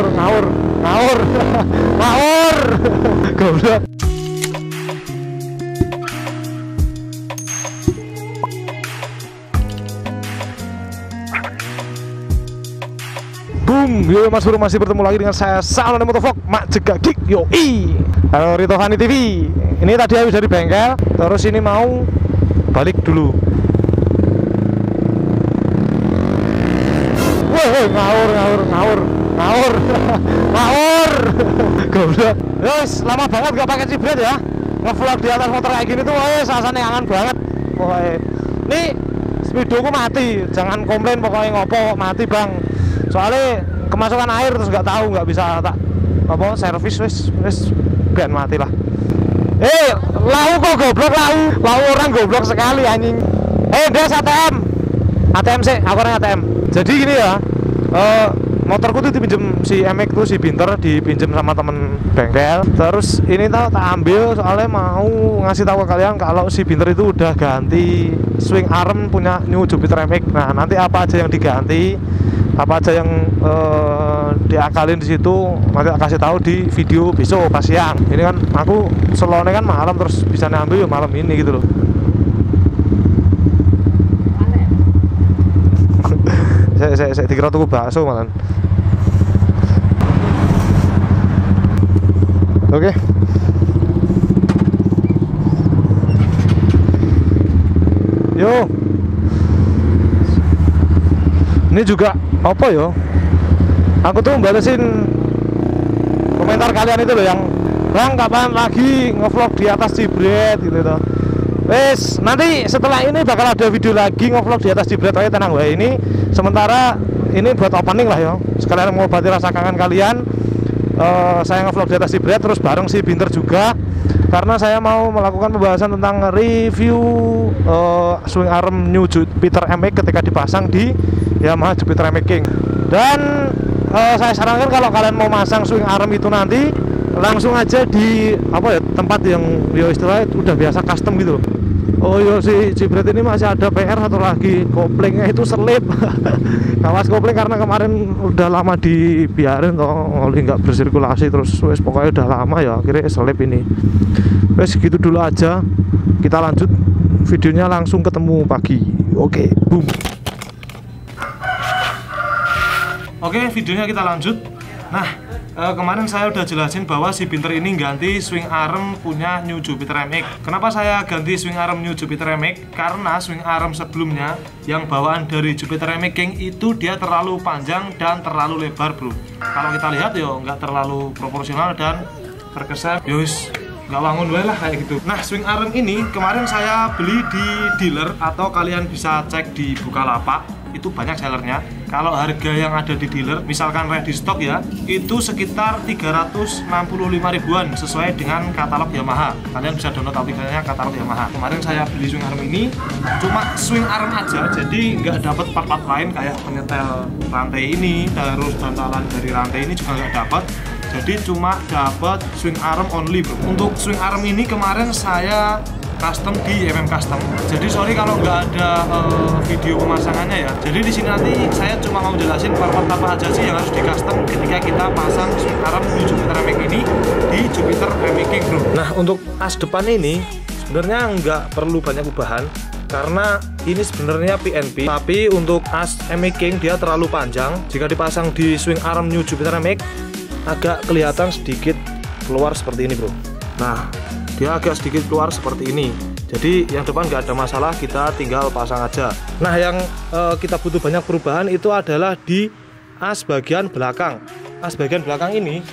ngawur. Ngawur. Goblok. Boom, yo Mas Bro, masih bertemu lagi dengan saya Salon Motovlog Mak Jega Gig yo Halo Rito Fani TV. Ini tadi habis dari bengkel, terus ini mau balik dulu. Wah, ngawur. Goblok. Guys, lama banget gak pakai cibret ya. Ngevlog di atas motor kayak gini tuh, rasanya angan banget. Pokoknya, nih speedoku mati. Jangan komplain pokoknya ngopo mati bang. Soalnya kemasukan air terus nggak tahu, nggak bisa tak apa servis wis ben mati lah. Lau kok goblok, lau orang goblok sekali anjing. Des ATM sih, aku orang ATM. Jadi gini ya, motorku tuh dipinjem si MX tuh, si Binter dipinjem sama temen bengkel. Terus ini tak ambil soalnya mau ngasih tahu ke kalian kalau si Binter itu udah ganti swing arm punya New Jupiter MX. Nah nanti apa aja yang diganti, apa aja yang diakalin di situ nanti kasih tahu di video besok pas siang. Ini kan aku selone kan malam, terus bisa ambil malam ini gitu loh. saya dikira tuh bakso malan. Oke. Yo. Ini juga apa yo? Aku tuh balesin komentar kalian itu loh yang Bang kapan lagi ngevlog di atas cibret gitu tuh. Wes, nanti setelah ini bakal ada video lagi ngevlog di atas cibret, aja tenang wae. Ini sementara ini buat opening lah ya. Sekalian mau mengobati rasa kangen kalian. Saya ngevlog di atas cibret terus bareng si Binter juga. Karena saya mau melakukan pembahasan tentang review swing arm New Jupiter MX ketika dipasang di Yamaha Jupiter MX King. Dan saya sarankan kalau kalian mau masang swing arm itu nanti langsung aja di apa ya, tempat yang yo istilahnya udah biasa custom gitu. Oh yo, si Jibret ini masih ada PR satu lagi, koplingnya itu selip. Kawas kopling karena kemarin udah lama dibiarin toh, oli nggak bersirkulasi, terus wes pokoknya udah lama ya akhirnya selip ini. Wes gitu dulu aja, kita lanjut videonya langsung ketemu pagi. Oke, boom. Oke, videonya kita lanjut. Nah, kemarin saya udah jelasin bahwa si Binter ini ganti swing arm punya New Jupiter MX. Kenapa saya ganti swing arm New Jupiter MX? Karena swing arm sebelumnya yang bawaan dari Jupiter MX King itu dia terlalu panjang dan terlalu lebar, bro. Kalau kita lihat yo nggak terlalu proporsional dan terkesan yus nggak wangun wae lah kayak gitu. Nah, swing arm ini kemarin saya beli di dealer atau kalian bisa cek di Bukalapak, itu banyak sellernya. Kalau harga yang ada di dealer misalkan ready stock ya, itu sekitar 365 ribuan sesuai dengan katalog Yamaha. Kalian bisa download aplikasinya katalog Yamaha. Kemarin saya beli swing arm ini cuma swing arm aja, jadi nggak dapat part-part lain kayak penyetel rantai ini, terus bantalan dari rantai ini juga nggak dapat. Jadi cuma dapat swing arm only, bro. Untuk swing arm ini kemarin saya custom di Custom. Jadi sorry kalau nggak ada video pemasangannya ya. Jadi di sini nanti saya cuma mau jelasin part-part apa aja sih yang harus di custom ketika kita pasang swing arm di Jupiter MX ini di Jupiter MX King, bro. Nah, untuk as depan ini sebenarnya nggak perlu banyak ubahan karena ini sebenarnya PNP, tapi untuk as MX King dia terlalu panjang. Jika dipasang di swing arm New Jupiter MX agak kelihatan sedikit keluar seperti ini, bro. Nah, dia agak sedikit keluar seperti ini. Jadi yang depan nggak ada masalah, kita tinggal pasang aja. Nah, yang kita butuh banyak perubahan itu adalah di as bagian belakang. As bagian belakang ini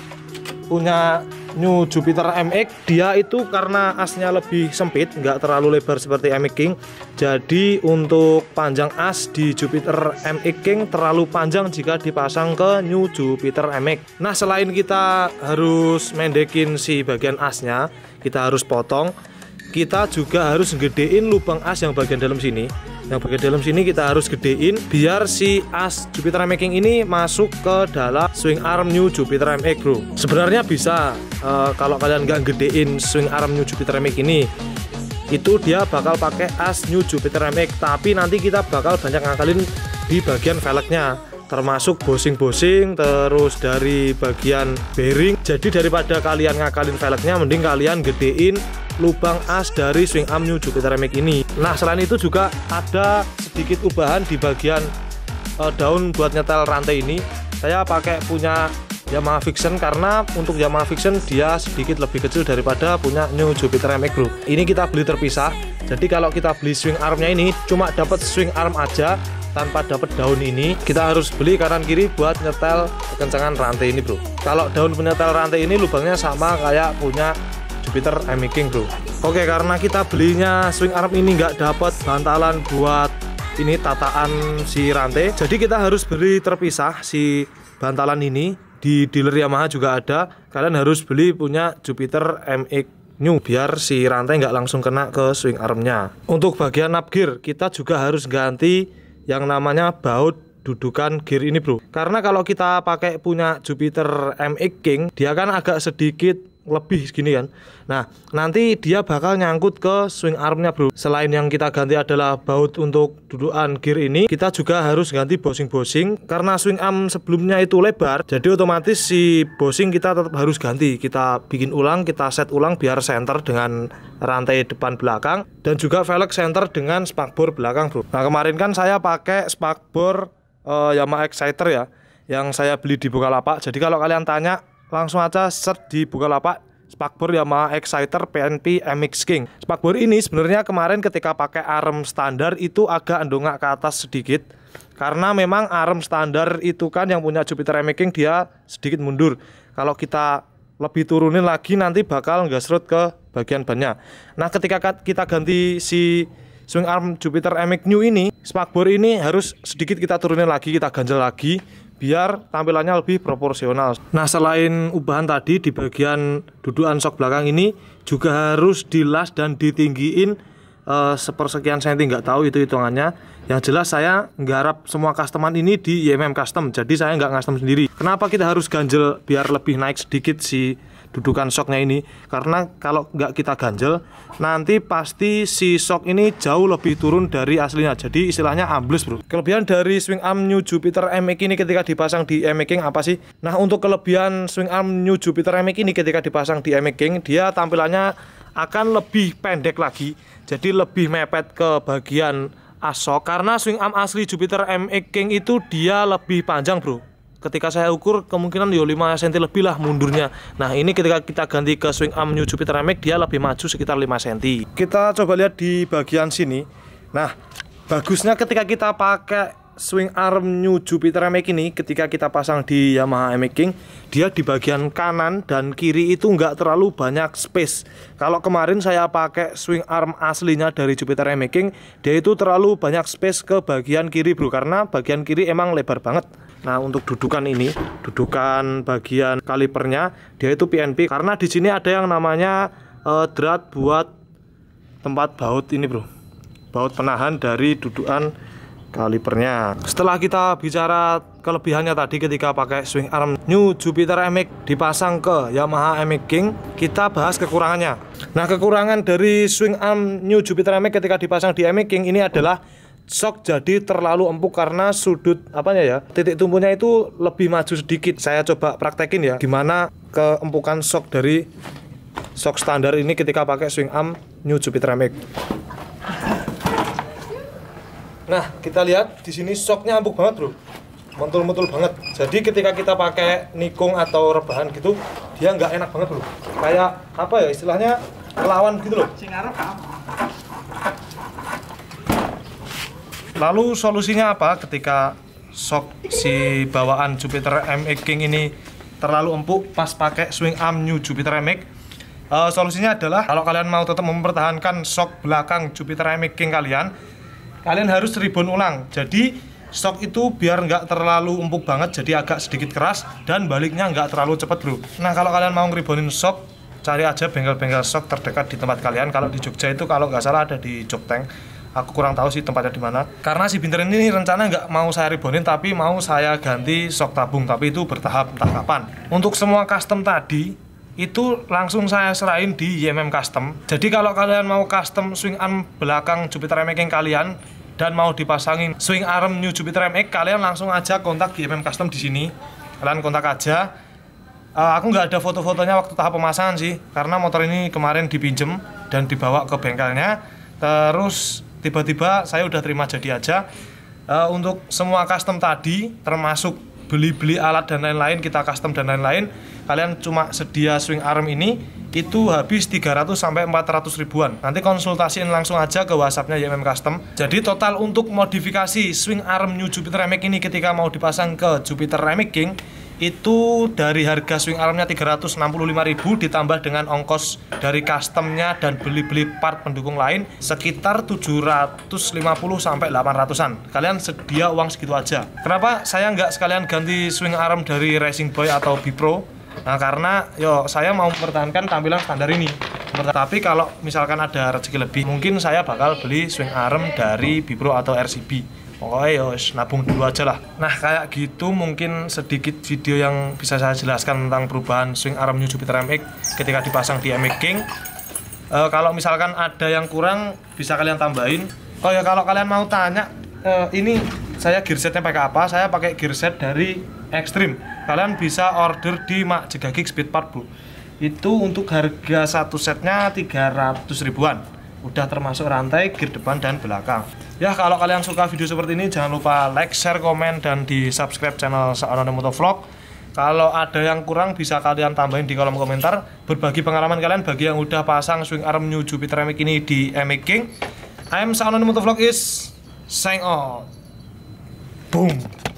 punya New Jupiter MX, dia itu karena asnya lebih sempit, nggak terlalu lebar seperti MX King. Jadi untuk panjang as di Jupiter MX King terlalu panjang jika dipasang ke New Jupiter MX. Nah, selain kita harus mendekin si bagian asnya, kita harus potong, kita juga harus gedein lubang as yang bagian dalam sini. Yang bagian dalam sini kita harus gedein biar si as Jupiter MX King ini masuk ke dalam swing arm New Jupiter MX, bro. Sebenarnya bisa kalau kalian nggak gedein swing arm New Jupiter MX ini, itu dia bakal pakai as New Jupiter MX, tapi nanti kita bakal banyak ngakalin di bagian velgnya. termasuk bosing-bosing, terus dari bagian bearing. Jadi daripada kalian ngakalin velgnya, mending kalian gedein lubang as dari swing arm New Jupiter MX ini. Nah, selain itu juga ada sedikit ubahan di bagian daun buat nyetel rantai ini. Saya pakai punya Yamaha Vixion karena untuk Yamaha Vixion dia sedikit lebih kecil daripada punya New Jupiter MX Bro. Ini kita beli terpisah. Jadi kalau kita beli swing armnya ini cuma dapat swing arm aja tanpa dapat daun ini. Kita harus beli kanan kiri buat nyetel kekencangan rantai ini Bro. Kalau daun penyetel rantai ini lubangnya sama kayak punya Jupiter MX King Bro. Oke, karena kita belinya swing arm ini nggak dapat bantalan buat ini tataan si rantai, jadi kita harus beli terpisah si bantalan ini. Di dealer Yamaha juga ada. Kalian harus beli punya Jupiter MX New biar si rantai nggak langsung kena ke swing armnya. Untuk bagian knob gear kita juga harus ganti yang namanya baut dudukan gear ini Bro. Karena kalau kita pakai punya Jupiter MX King, dia kan agak sedikit lebih segini kan. Nah, nanti dia bakal nyangkut ke swing armnya Bro. Selain yang kita ganti adalah baut untuk dudukan gear ini, kita juga harus ganti bosing-bosing. Karena swing arm sebelumnya itu lebar, jadi otomatis si bosing kita tetap harus ganti. Kita bikin ulang, kita set ulang biar center dengan rantai depan belakang, dan juga velg center dengan spakbor belakang Bro. Nah, kemarin kan saya pakai spakbor Yamaha Exciter ya, yang saya beli di Bukalapak. Jadi kalau kalian tanya, langsung aja search di Bukalapak spakbor Yamaha Exciter PNP MX King. Spakbor ini sebenarnya kemarin ketika pakai arm standar itu agak ndongak ke atas sedikit, karena memang arm standar itu kan yang punya Jupiter MX King dia sedikit mundur. Kalau kita lebih turunin lagi nanti bakal nggak ke bagian bannya. Nah, ketika kita ganti si swing arm Jupiter MX New ini, spakbor ini harus sedikit kita turunin lagi, kita ganjel lagi biar tampilannya lebih proporsional. Nah, selain ubahan tadi di bagian dudukan sok belakang ini juga harus dilas dan ditinggiin sepersekian senti, nggak tahu itu hitungannya. Yang jelas saya nggarap semua customan ini di YMM Custom, jadi saya nggak custom sendiri. Kenapa kita harus ganjel biar lebih naik sedikit si dudukan shocknya ini? Karena kalau nggak kita ganjel nanti pasti si shock ini jauh lebih turun dari aslinya, jadi istilahnya ambles Bro. Kelebihan dari swing arm New Jupiter MX ini ketika dipasang di MX King apa sih? Nah, untuk kelebihan swing arm New Jupiter MX ini ketika dipasang di MX King, dia tampilannya akan lebih pendek lagi, jadi lebih mepet ke bagian as shock. Karena swing arm asli Jupiter MX King itu dia lebih panjang Bro. Ketika saya ukur kemungkinan 5 cm lebih lah mundurnya. Nah, ini ketika kita ganti ke swing arm New Jupiter MX dia lebih maju sekitar 5 cm. Kita coba lihat di bagian sini. Nah, bagusnya ketika kita pakai swing arm New Jupiter MX ini, ketika kita pasang di Yamaha MX King, dia di bagian kanan dan kiri itu nggak terlalu banyak space. Kalau kemarin saya pakai swing arm aslinya dari Jupiter MX King, dia itu terlalu banyak space ke bagian kiri Bro, karena bagian kiri emang lebar banget. Nah, untuk dudukan ini, dudukan bagian kalipernya dia itu PNP, karena di sini ada yang namanya drat buat tempat baut ini Bro, baut penahan dari dudukan kalipernya. Setelah kita bicara kelebihannya tadi ketika pakai swing arm New Jupiter MX dipasang ke Yamaha MX King, kita bahas kekurangannya. Nah, kekurangan dari swing arm New Jupiter MX ketika dipasang di MX King ini adalah shock jadi terlalu empuk, karena sudut apanya ya, titik tumpunya itu lebih maju sedikit. Saya coba praktekin ya gimana keempukan shock dari shock standar ini ketika pakai swing arm New Jupiter MX. Nah, kita lihat di sini shocknya empuk banget Bro, mentul-mentul banget. Jadi ketika kita pakai nikung atau rebahan gitu, dia nggak enak banget Bro, kayak apa ya istilahnya, melawan gitu loh. Lalu solusinya apa ketika shock si bawaan Jupiter MX King ini terlalu empuk pas pakai swing arm New Jupiter MX? Solusinya adalah kalau kalian mau tetap mempertahankan shock belakang Jupiter MX King kalian harus ribbon ulang. Jadi shock itu biar nggak terlalu empuk banget, jadi agak sedikit keras dan baliknya nggak terlalu cepat Bro. Nah, kalau kalian mau ngeribonin shock, cari aja bengkel-bengkel shock terdekat di tempat kalian. Kalau di Jogja itu kalau nggak salah ada di Jogtank. Aku kurang tahu sih tempatnya di mana. Karena si Binter ini rencana nggak mau saya ribonin, tapi mau saya ganti shock tabung, tapi itu bertahap entah kapan. Untuk semua custom tadi itu langsung saya serahin di YMM Custom. Jadi kalau kalian mau custom swing arm belakang Jupiter MX King kalian dan mau dipasangin swing arm New Jupiter MX, kalian langsung aja kontak GMM Custom di sini. Kalian kontak aja. Aku nggak ada foto-fotonya waktu tahap pemasangan sih, karena motor ini kemarin dipinjem dan dibawa ke bengkelnya. Terus tiba-tiba saya udah terima jadi aja. Untuk semua custom tadi, termasuk beli-beli alat dan lain-lain, kita custom dan lain-lain, kalian cuma sedia swing arm ini itu habis 300 sampai 400 ribuan. Nanti konsultasiin langsung aja ke WhatsApp-nya YMM Custom. Jadi total untuk modifikasi swing arm New Jupiter MX ini ketika mau dipasang ke Jupiter MX King itu dari harga swing armnya 365.000 ditambah dengan ongkos dari customnya dan beli-beli part pendukung lain sekitar 750 sampai 800-an. Kalian sedia uang segitu aja. Kenapa saya nggak sekalian ganti swing arm dari Racing Boy atau Bipro? Nah, karena saya mau mempertahankan tampilan standar ini. Tapi kalau misalkan ada rezeki lebih, mungkin saya bakal beli swing arm dari Bipro atau RCB. Pokoknya nabung dulu aja lah. Nah, kayak gitu mungkin sedikit video yang bisa saya jelaskan tentang perubahan swing arm New Jupiter MX ketika dipasang di MX King. Kalau misalkan ada yang kurang bisa kalian tambahin. Oh ya, kalau kalian mau tanya ini saya gearsetnya pakai apa? Saya pakai gearset dari Extreme. Kalian bisa order di Mak Jegagik Speedpart, Bu. Itu untuk harga satu setnya 300 ribuan. Udah termasuk rantai, gear depan dan belakang. Ya, kalau kalian suka video seperti ini jangan lupa like, share, komen, dan di subscribe channel Seanonim Motovlog. Kalau ada yang kurang bisa kalian tambahin di kolom komentar. Berbagi pengalaman kalian bagi yang udah pasang swing arm New Jupiter MX ini di MX King. I am Seanonim Motovlog is sign out. Boom.